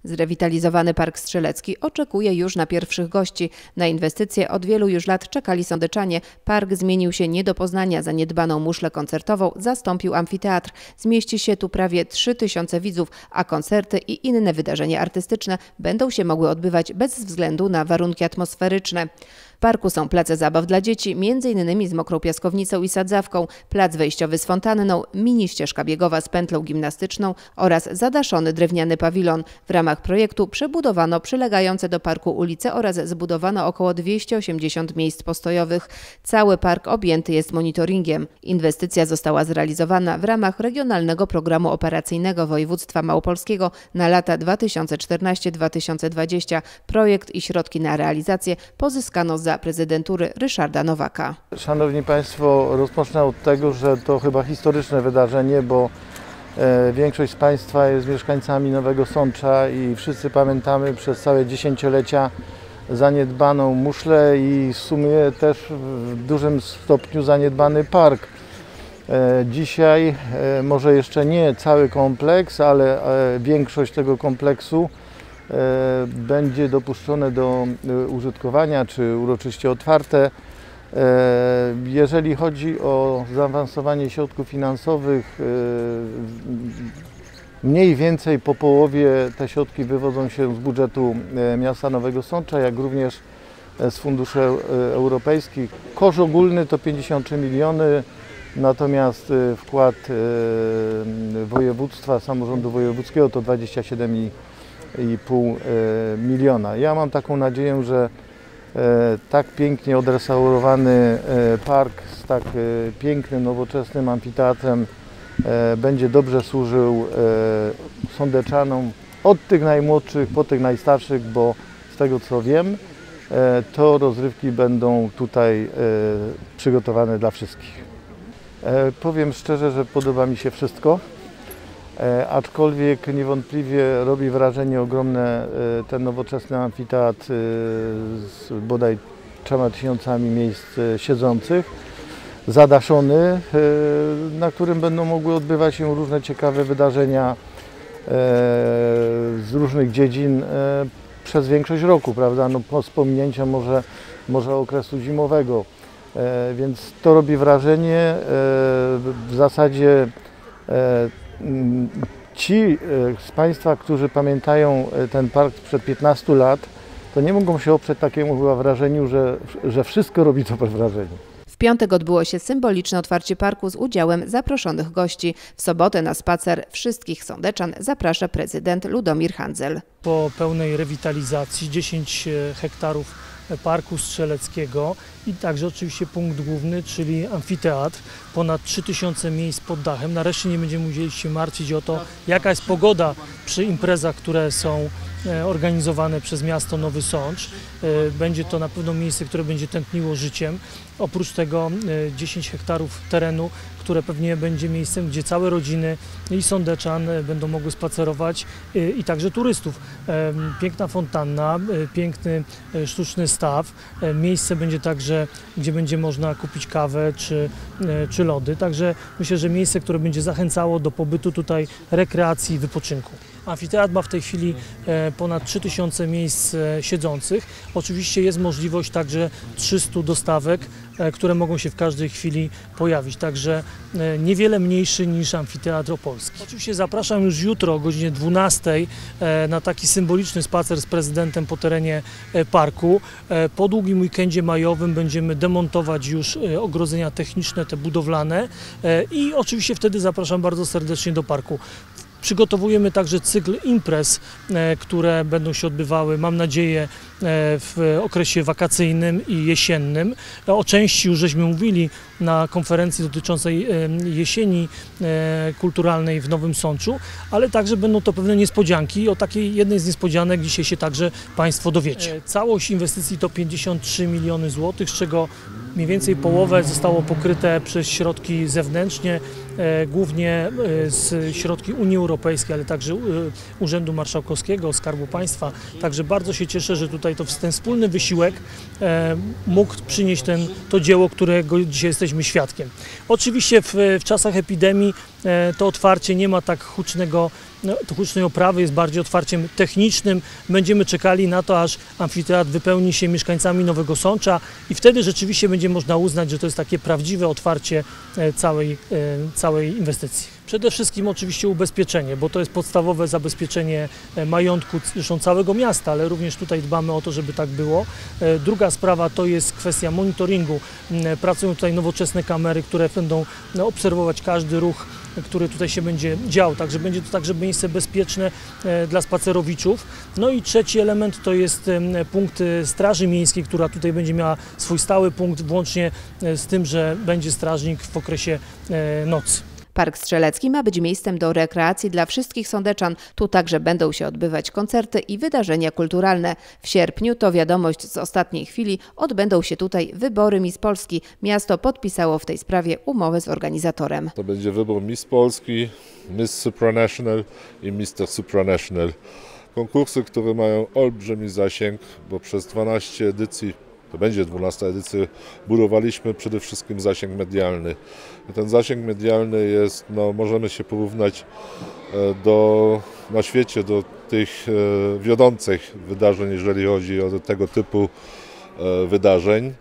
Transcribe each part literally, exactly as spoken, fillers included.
Zrewitalizowany Park Strzelecki oczekuje już na pierwszych gości. Na inwestycje od wielu już lat czekali sądeczanie. Park zmienił się nie do poznania. Zaniedbaną muszlę koncertową zastąpił amfiteatr. Zmieści się tu prawie trzy tysiące widzów, a koncerty i inne wydarzenia artystyczne będą się mogły odbywać bez względu na warunki atmosferyczne. W parku są place zabaw dla dzieci, między innymi z mokrą piaskownicą i sadzawką, plac wejściowy z fontanną, mini ścieżka biegowa z pętlą gimnastyczną oraz zadaszony drewniany pawilon. W ramach projektu przebudowano przylegające do parku ulice oraz zbudowano około dwieście osiemdziesiąt miejsc postojowych. Cały park objęty jest monitoringiem. Inwestycja została zrealizowana w ramach Regionalnego Programu Operacyjnego Województwa Małopolskiego na lata dwa tysiące czternaście do dwa tysiące dwudziestego. Projekt i środki na realizację pozyskano za prezydentury Ryszarda Nowaka. Szanowni Państwo, rozpocznę od tego, że to chyba historyczne wydarzenie, bo e, większość z Państwa jest mieszkańcami Nowego Sącza i wszyscy pamiętamy przez całe dziesięciolecia zaniedbaną muszlę i w sumie też w dużym stopniu zaniedbany park. E, dzisiaj e, może jeszcze nie cały kompleks, ale e, większość tego kompleksu będzie dopuszczone do użytkowania czy uroczyście otwarte. Jeżeli chodzi o zaawansowanie środków finansowych, mniej więcej po połowie te środki wywodzą się z budżetu miasta Nowego Sącza, jak również z funduszy europejskich. Koszt ogólny to pięćdziesiąt trzy miliony, natomiast wkład województwa, samorządu wojewódzkiego to dwadzieścia siedem i pół miliona. Ja mam taką nadzieję, że tak pięknie odrestaurowany park z tak pięknym, nowoczesnym amfiteatrem będzie dobrze służył sądeczanom od tych najmłodszych po tych najstarszych, bo z tego co wiem, to rozrywki będą tutaj przygotowane dla wszystkich. Powiem szczerze, że podoba mi się wszystko. E, aczkolwiek niewątpliwie robi wrażenie ogromne e, ten nowoczesny amfiteatr e, z bodaj trzema tysiącami miejsc e, siedzących, zadaszony, e, na którym będą mogły odbywać się różne ciekawe wydarzenia e, z różnych dziedzin e, przez większość roku, prawda? No, z pominięciem może, może okresu zimowego, e, więc to robi wrażenie. E, w zasadzie e, Ci z Państwa, którzy pamiętają ten park sprzed piętnastu lat, to nie mogą się oprzeć takiemu chyba wrażeniu, że, że wszystko robi dobre wrażenie. W piątek odbyło się symboliczne otwarcie parku z udziałem zaproszonych gości. W sobotę na spacer wszystkich sądeczan zaprasza prezydent Ludomir Handzel. Po pełnej rewitalizacji dziesięć hektarów Parku Strzeleckiego i także oczywiście punkt główny, czyli amfiteatr, ponad trzy tysiące miejsc pod dachem. Nareszcie nie będziemy musieli się martwić o to, jaka jest pogoda przy imprezach, które są organizowane przez miasto Nowy Sącz. Będzie to na pewno miejsce, które będzie tętniło życiem. Oprócz tego dziesięć hektarów terenu, które pewnie będzie miejscem, gdzie całe rodziny i sądeczan będą mogły spacerować i także turystów. Piękna fontanna, piękny sztuczny staw. Miejsce będzie także, gdzie będzie można kupić kawę czy, czy lody. Także myślę, że miejsce, które będzie zachęcało do pobytu tutaj, rekreacji i wypoczynku. Amfiteatr ma w tej chwili ponad trzy tysiące miejsc siedzących. Oczywiście jest możliwość także trzystu dostawek, które mogą się w każdej chwili pojawić, także niewiele mniejszy niż Amfiteatr Opolski. Oczywiście zapraszam już jutro o godzinie dwunastej na taki symboliczny spacer z prezydentem po terenie parku. Po długim weekendzie majowym będziemy demontować już ogrodzenia techniczne, te budowlane i oczywiście wtedy zapraszam bardzo serdecznie do parku. Przygotowujemy także cykl imprez, które będą się odbywały, mam nadzieję, w okresie wakacyjnym i jesiennym. O części już żeśmy mówili na konferencji dotyczącej jesieni kulturalnej w Nowym Sączu, ale także będą to pewne niespodzianki. O takiej jednej z niespodzianek dzisiaj się także Państwo dowiecie. Całość inwestycji to pięćdziesiąt trzy miliony złotych, z czego mniej więcej połowę zostało pokryte przez środki zewnętrznie, głównie z środki Unii Europejskiej, ale także Urzędu Marszałkowskiego, Skarbu Państwa. Także bardzo się cieszę, że tutaj to, ten wspólny wysiłek mógł przynieść ten, to dzieło, którego dzisiaj jesteśmy świadkiem. Oczywiście w, w czasach epidemii to otwarcie nie ma tak hucznego, to hucznej oprawy, jest bardziej otwarciem technicznym. Będziemy czekali na to, aż amfiteatr wypełni się mieszkańcami Nowego Sącza i wtedy rzeczywiście będzie można uznać, że to jest takie prawdziwe otwarcie całej, całej inwestycji. Przede wszystkim oczywiście ubezpieczenie, bo to jest podstawowe zabezpieczenie majątku zresztą całego miasta, ale również tutaj dbamy o to, żeby tak było. Druga sprawa to jest kwestia monitoringu. Pracują tutaj nowoczesne kamery, które będą obserwować każdy ruch, który tutaj się będzie dział, także będzie to także miejsce bezpieczne dla spacerowiczów. No i trzeci element to jest punkt Straży Miejskiej, która tutaj będzie miała swój stały punkt, włącznie z tym, że będzie strażnik w okresie nocy. Park Strzelecki ma być miejscem do rekreacji dla wszystkich sądeczan. Tu także będą się odbywać koncerty i wydarzenia kulturalne. W sierpniu, to wiadomość z ostatniej chwili, odbędą się tutaj wybory Miss Polski. Miasto podpisało w tej sprawie umowę z organizatorem. To będzie wybór Miss Polski, Miss Supranational i mister Supranational. Konkursy, które mają olbrzymi zasięg, bo przez dwanaście edycji, to będzie dwunasta edycja, budowaliśmy przede wszystkim zasięg medialny. I ten zasięg medialny jest, no, możemy się porównać do, na świecie do tych wiodących wydarzeń, jeżeli chodzi o tego typu wydarzeń,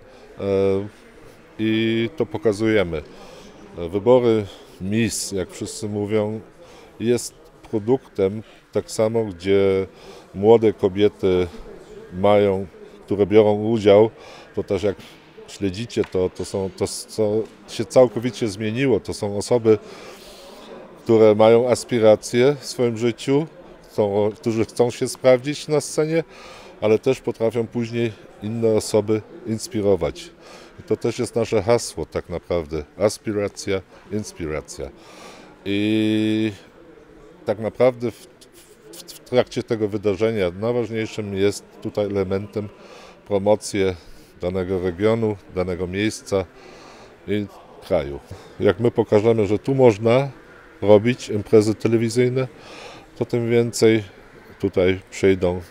i to pokazujemy. Wybory Miss, jak wszyscy mówią, jest produktem tak samo, gdzie młode kobiety mają, które biorą udział, to też jak śledzicie, to, to, są, to co się całkowicie zmieniło. To są osoby, które mają aspiracje w swoim życiu, chcą, którzy chcą się sprawdzić na scenie, ale też potrafią później inne osoby inspirować. I to też jest nasze hasło tak naprawdę. Aspiracja, inspiracja. I tak naprawdę w, w, w trakcie tego wydarzenia najważniejszym jest tutaj elementem promocję danego regionu, danego miejsca i kraju. Jak my pokażemy, że tu można robić imprezy telewizyjne, to tym więcej tutaj przyjdą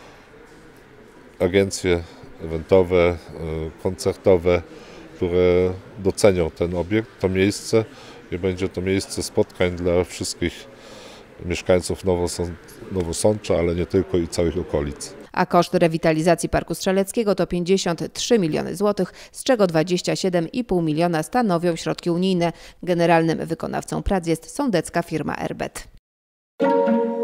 agencje eventowe, koncertowe, które docenią ten obiekt, to miejsce i będzie to miejsce spotkań dla wszystkich mieszkańców Nowosącza, ale nie tylko, i całych okolic. A koszt rewitalizacji Parku Strzeleckiego to pięćdziesiąt trzy miliony złotych, z czego dwadzieścia siedem i pół miliona stanowią środki unijne. Generalnym wykonawcą prac jest sądecka firma Erbet.